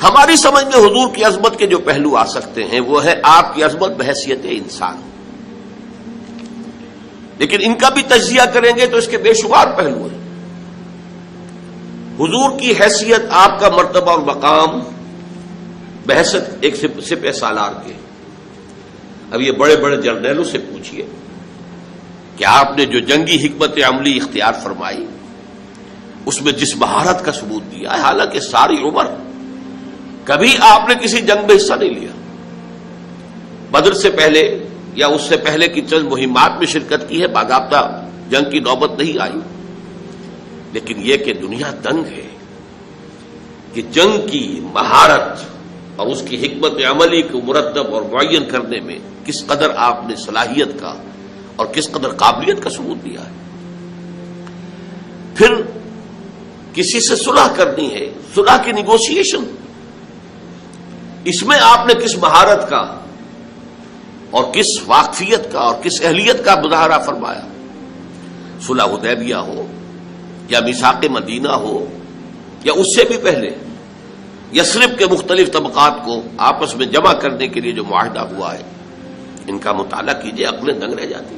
ہماری سمجھ میں حضور کی عظمت کے جو پہلو آ سکتے ہیں وہ ہے آپ کی عظمت بحیثیت انسان، لیکن ان کا بھی تجزیہ کریں گے تو اس کے بے شمار پہلو ہیں۔ حضور کی حیثیت، آپ کا مرتبہ اور مقام بحیثیت ایک سپہ سالار کے، اب یہ بڑے بڑے جرنیلوں سے پوچھئے کہ آپ نے جو جنگی حکمت عملی اختیار فرمائی اس میں جس مہارت کا ثبوت دیا ہے، حالانکہ ساری عمر کبھی آپ نے کسی جنگ میں حصہ نہیں لیا، بدر سے پہلے یا اس سے پہلے کی چند مہمات میں شرکت کی ہے، باضابطہ جنگ کی نوبت نہیں آئی، لیکن یہ کہ دنیا تنگ ہے کہ جنگ کی مہارت اور اس کی حکمت عملی کو مرتب اور معین کرنے میں کس قدر آپ نے صلاحیت کا اور کس قدر قابلیت کا ثبوت دیا ہے۔ پھر کسی سے صلح کرنی ہے، صلح کی نیگوشیشن، اس میں آپ نے کس مہارت کا اور کس واقفیت کا اور کس اہلیت کا مظاہرہ فرمایا۔ صلح حدیبیہ ہو یا میثاق مدینہ ہو یا اس سے بھی پہلے یثرب کے مختلف طبقات کو آپس میں جمع کرنے کے لیے جو معاہدہ ہوا ہے، ان کا مطالعہ کیجئے، عقلیں دنگ رہ جاتی۔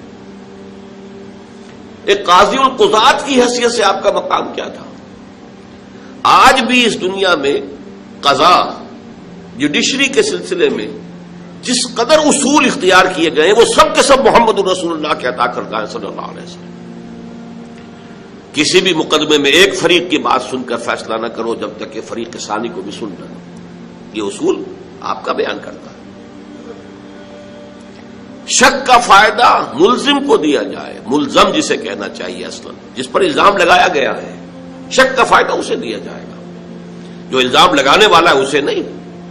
ایک قاضی القضات کی حیثیت سے آپ کا مقام کیا تھا؟ آج بھی اس دنیا میں قضاء جوڈیشری کے سلسلے میں جس قدر اصول اختیار کیے گئے وہ سب کے سب محمد رسول اللہ کے عطا کردہ ہیں صلی اللہ علیہ وسلم۔ کسی بھی مقدمے میں ایک فریق کی بات سن کر فیصلہ نہ کرو جب تک کہ فریق ثانی کو بھی سن نہ لو، یہ اصول آپ کا بیان کرتا ہے۔ شک کا فائدہ ملزم کو دیا جائے، ملزم جسے کہنا چاہیے اصلا، جس پر الزام لگایا گیا ہے، شک کا فائدہ اسے دیا جائے گا، جو الزام لگانے والا ہے اسے نہیں۔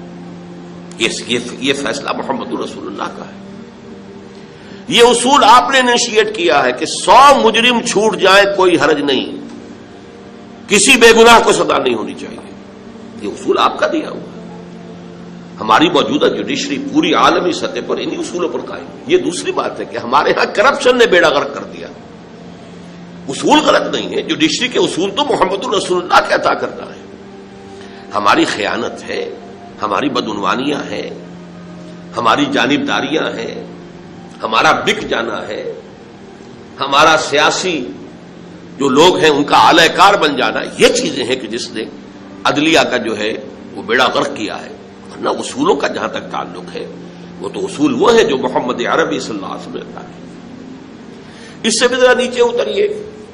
یہ فیصلہ محمد رسول اللہ کا ہے۔ یہ اصول آپ نے انیشیٹ کیا ہے کہ 100 مجرم چھوٹ جائیں کوئی حرج نہیں، کسی بے گناہ کو سزا نہیں ہونی چاہیے، یہ اصول آپ کا دیا ہوا ہے۔ ہماری موجودہ جوڈیشری پوری عالمی سطح پر انہی اصولوں پر قائم ہے۔ یہ دوسری بات ہے کہ ہمارے ہاں کرپشن نے بیڑا غرق کر دیا، اصول غلط نہیں ہے، جوڈیشری کے اصول تو محمد الرسول اللہ کے عطا کرنا ہے۔ ہماری خیانت ہے، ہماری بدعنوانیاں ہیں، ہماری جانبداریاں ہیں، ہمارا بک جانا ہے، ہمارا سیاسی جو لوگ ہیں ان کا اعلی کار بن جانا، یہ چیزیں ہیں کہ جس نے عدلیہ کا جو ہے وہ بیڑا غرق کیا ہے۔ ورنہ اصولوں کا جہاں تک تعلق ہے وہ تو اصول وہ ہے جو محمد عربی صلی اللہ علیہ وسلم نے۔ اس سے بھی ذرا نیچے اتریے،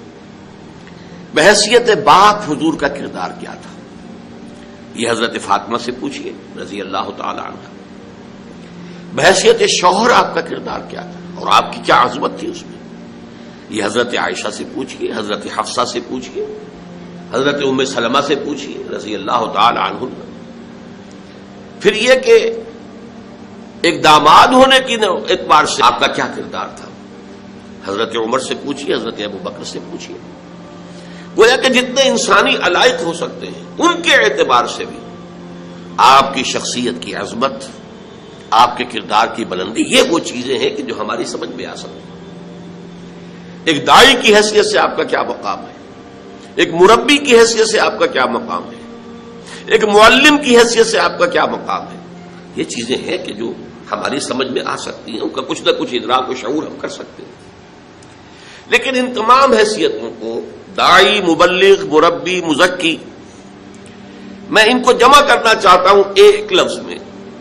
بحیثیت باپ حضور کا کردار کیا تھا؟ یہ حضرت فاطمہ سے پوچھئے رضی اللہ تعالی عنہ۔ بحیثیت شوہر آپ کا کردار کیا تھا اور آپ کی کیا عظمت تھی اس میں؟ یہ حضرت عائشہ سے پوچھئے، حضرت حفصہ سے پوچھئے، حضرت ام سلمہ سے پوچھئے رضی اللہ تعالی عنہ۔ پھر یہ کہ ایک داماد ہونے کی اعتبار سے آپ کا کیا کردار تھا؟ حضرت عمر سے پوچھئے، حضرت ابو بکر سے پوچھئے۔ گویا کہ جتنے انسانی علائق ہو سکتے ہیں ان کے اعتبار سے بھی آپ کی شخصیت کی عظمت، آپ کے کردار کی بلندی، یہ وہ چیزیں ہیں کہ جو ہماری سمجھ میں آ سکتی ہیں۔ ایک داعی کی حیثیت سے آپ کا کیا مقام ہے، ایک مربی کی حیثیت سے آپ کا کیا مقام ہے، ایک معلم کی حیثیت سے آپ کا کیا مقام ہے، یہ چیزیں ہیں کہ جو ہماری سمجھ میں آ سکتی ہیں، ان کا کچھ نہ کچھ ادراک و شعور ہم کر سکتے ہیں۔ لیکن ان تمام حیثیتوں کو داعی، مبلغ، مربی، مزکی، میں ان کو جمع کرنا چاہتا ہوں ایک لفظ میں،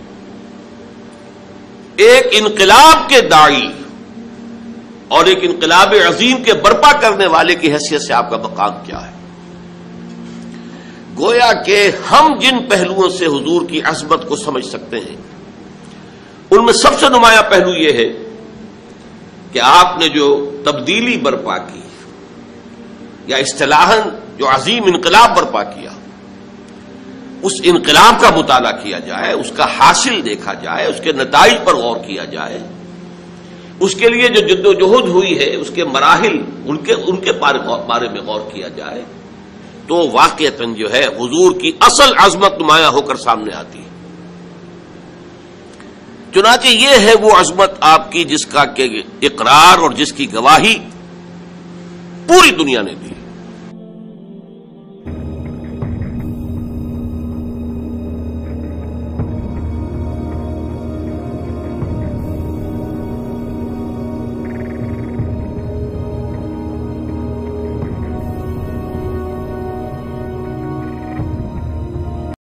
ایک انقلاب کے داعی اور ایک انقلاب عظیم کے برپا کرنے والے کی حیثیت سے آپ کا مقام کیا ہے۔ گویا کہ ہم جن پہلوؤں سے حضور کی عظمت کو سمجھ سکتے ہیں ان میں سب سے نمایاں پہلو یہ ہے کہ آپ نے جو تبدیلی برپا کی یا اصطلاحاً جو عظیم انقلاب برپا کیا، اس انقلاب کا مطالعہ کیا جائے، اس کا حاصل دیکھا جائے، اس کے نتائج پر غور کیا جائے، اس کے لیے جو جد و جہد ہوئی ہے اس کے مراحل، ان کے بارے میں غور کیا جائے تو واقعتاً جو ہے حضور کی اصل عظمت نمایاں ہو کر سامنے آتی ہے۔ چنانچہ یہ ہے وہ عظمت آپ کی جس کا کہ اقرار اور جس کی گواہی پوری دنیا نے دی۔